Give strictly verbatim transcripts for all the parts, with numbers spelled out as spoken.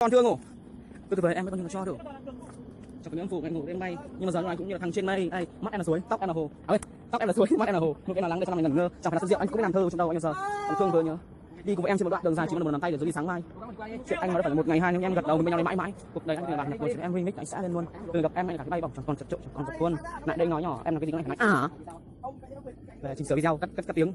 còn chưa ngủ. Từ từ về em mới bao nhiêu cho được. Cho cái miếng phủ anh ngủ đêm nay. Nhưng mà giờ anh cũng như là thằng trên mây. Đây, mắt em là suối, tóc em là hồ. À ơi, tóc em là suối, mắt em là hồ. Ngực em là lắng để cho mình ngẩn ngơ. Trong phải là rượu anh cũng biết làm thơ trong đầu anh bây giờ. Còn Phương vừa nhớ. Đi cùng với em trên một đoạn đường dài chỉ có một nắm tay để rồi đi sáng mai. Chuyện anh nó phải là một ngày hai nhưng em gật đầu bên nhau đến mãi mãi. Cuộc đời anh là bạn nhạc chuyện em remix anh sẽ lên luôn. Từ gặp em anh cả cái bay bổng chẳng còn chật trội chẳng còn chật khuôn. Lại đây nói nhỏ em là cái gì nó này phải nói à. Về chỉnh sửa video cắt cắt cắt tiếng.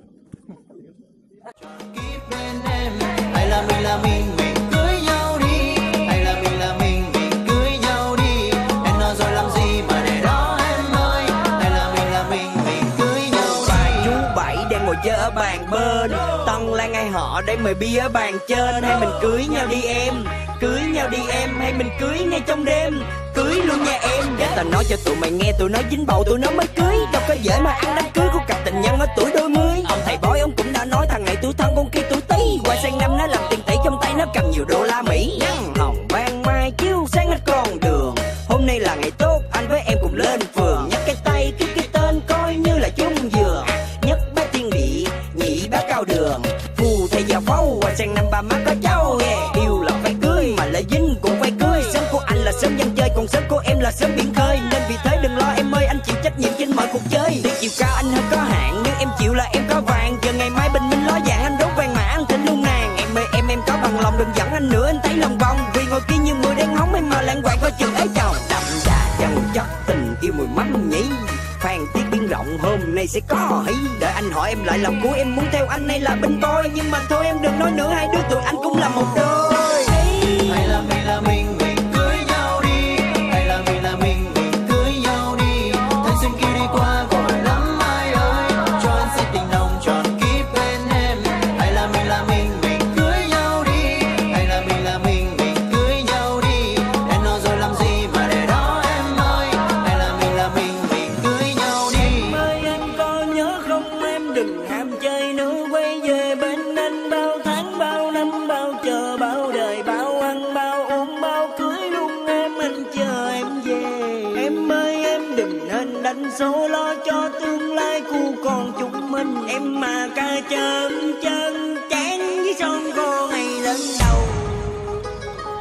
Hay là mình là mình mình cưới nhau đi, hay là mình là mình mình cưới nhau đi. Em nói rồi làm gì mà để đó em ơi, hay là mình là mình mình cưới nhau đi. Bà chú Bảy đang ngồi chơi ở bàn bên, Tân Lan ai họ đây mời bia ở bàn trên. Hay mình cưới nhau đi em, cưới nhau đi em, hay mình cưới ngay trong đêm, cưới luôn nha em. Để tao nói cho tụi mày nghe, tụi nó dính bầu tụi nó mới cưới. Đâu có dễ mà ăn đám cưới của cặp tình nhân ở tuổi đôi mươi. Ông thầy bói ông cũng đã nói thằng này tuổi thân con kia tuổi Tý. Qua sang năm nó làm tiền tỷ trong tay nó cầm nhiều đô la Mỹ. Nắng hồng ban mai chiếu sáng hết con đường. Hôm nay là ngày tốt anh với em cùng lên phường. Nhắc cái tay ký cái tên coi như là chung giường. Nhất bác tiên địa nhị bác cao đường. Phù thầy già phâu qua sang năm ba má có cháu nghe. Yêu là phải cưới mà lại dính cũng phải cưới. Sớm của anh là sớm dân chơi còn sớm của em là sớm biển khơi. Nên vì thế đừng lo em ơi, anh chịu trách nhiệm trên mọi cuộc chơi. Tuy chiều cao anh hơi có hạn nhưng em chịu là em có vàng. Giờ ngày mai bình minh ló dạng anh đốt vàng mã ăn thịnh luôn nàng. Em ơi em em có bằng lòng đừng dẫn anh nữa anh thấy lòng vòng. Vì ngồi kia như mười đen hóng em mà lãng quạng coi chừng ấy chồng. Đậm đà chân chất tình yêu mùi mắm nhỉ. Phan tiết biển rộng hôm nay sẽ có hí. Đợi anh hỏi em lại lòng của em muốn theo anh hay là binh boy. Nhưng mà thôi em đừng nói nữa, hai đứa tụi anh cũng là một đôi. Hay là mình là mình mình cưới nhau đi, hay là mình là mình mình cưới nhau đi. Thanh xuân kia đi qua gọi lắm ai ơi, cho anh sẽ tình nồng tròn kiếp bên em. Hay là mình là mình mình cưới nhau đi, hay là mình là mình mình cưới nhau đi. Em nói rồi làm gì mà để đó em ơi, hay là mình là mình mình cưới nhau đi. Em ơi anh có nhớ không, em đừng ham chơi nữa. Quay về bên anh bao tháng bao năm bao chờ bao đời bao ăn bao uống bao cưới luôn em. Anh chờ em về. Em ơi em đừng nên đánh số lo cho tương lai của con chúng mình. Em mà ca chân chân chán với son cô ngày lên đầu.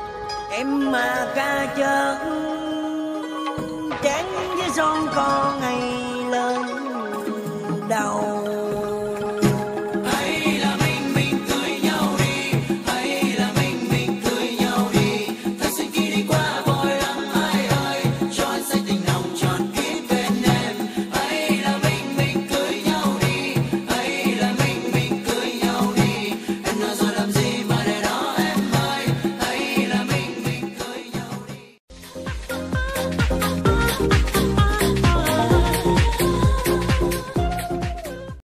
Em mà ca chân chán với son con ngày